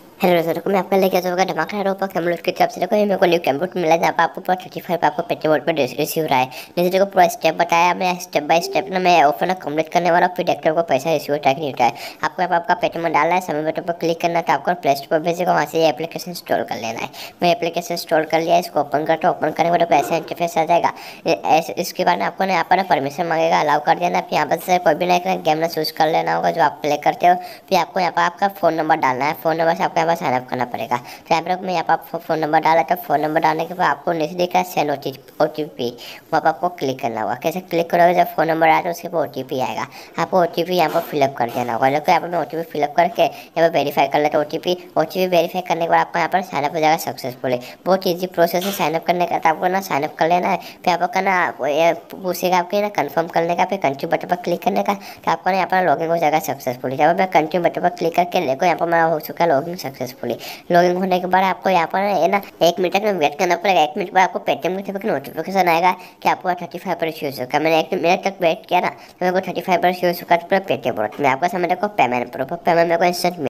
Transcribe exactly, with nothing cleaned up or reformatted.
Hello दोस्तों, देखो मैं आपका लेके आ जाऊँगा धमाका रोपा कैमलोट की तरफ से। देखो ये मेरे को न्यू कैमलोट मिला है जहाँ पर आपको पूरा थर्टी फाइव आपको पेटीएम वॉलेट पर रिसीव हो रहा है। जैसे देखो पूरा स्टेप बताया मैं, स्टेप बाय स्टेप ना मैं ऑफर ना कंप्लीट करने वाला हूँ, फिर देखते को पैसा रिसीव होता है कि नहीं होता है। आपको यहाँ पर आपका पेटीएम डालना है, समय बटन पर क्लिक करना है, तो आपको प्ले स्टोर पर भेजेगा, वहाँ से ये एप्लीकेशन इंस्टॉल कर लेना है। मैं एप्लीकेशन इंस्टॉल कर लिया, इसको ओपन करता हूँ। ओपन करने के बाद ऐसा इंटरफेस आ जाएगा। ऐसे इसके बाद आपको ना यहाँ पर परमिशन मांगेगा, अलाउ कर देना। फिर यहाँ पर से कोई भी ना एक गेम ना चूज कर लेना होगा जो आप प्ले करते हो। फिर आपको यहाँ पर आपका फ़ोन नंबर डालना है, फ़ोन नंबर से आपको यहाँ पर साइनअप करना पड़ेगा। तो यहाँ पर मैं यहाँ पर फ़ोन नंबर डाला, तो फ़ोन नंबर डालने के बाद आपको नीचे दिख रहा है सेंड ओ टी पी, वहाँ पर आपको क्लिक करना होगा। कैसे क्लिक करोगे, जब फ़ोन नंबर आया तो उसके ऊपर ओ टी पी आएगा, आपको ओ टी पी यहाँ पर फिलअप कर देना होगा। देखो यहाँ पर मैं ओ टी पी फिलअप करके यहाँ पर वेरीफाई कर लेता हूँ। O T P O T P verify करने के बाद आपको यहाँ पर साइनअप हो जाएगा सक्सेसफुली। बहुत ईजी प्रोसेस है साइनअप करने का। तो आपको ना साइनअप कर लेना है, फिर आपको करना ये पूछेगा आपके ना कंफर्म करने का, फिर कंटिन्यू बटन पर क्लिक करने का। तो आपको ना यहाँ पर लॉगिन हो जाएगा सक्सेसफुली। जब मैं कंटिन्यू बटन पर क्लिक करके देखो यहाँ पर मेरा हो चुका है लॉगिन सक्सेसफुली। लॉगिन होने के बाद आपको यहाँ पर है ना एक मिनट तक वेट करना पड़ेगा। एक मिनट बाद आपको पेटीएम की तरफ नोटिफिकेशन आएगा कि आपको थर्टी फाइव पर इश्यू हो चुका है। मैंने एक मिनट तक वेट किया ना, तो मेरे को थर्टी फाइव पर इश्यू हो चुका है। तो पेटीएम मैं आपका समय देखो पेमेंट प्रूफ पेमेंट मेरे को इंस्टेंट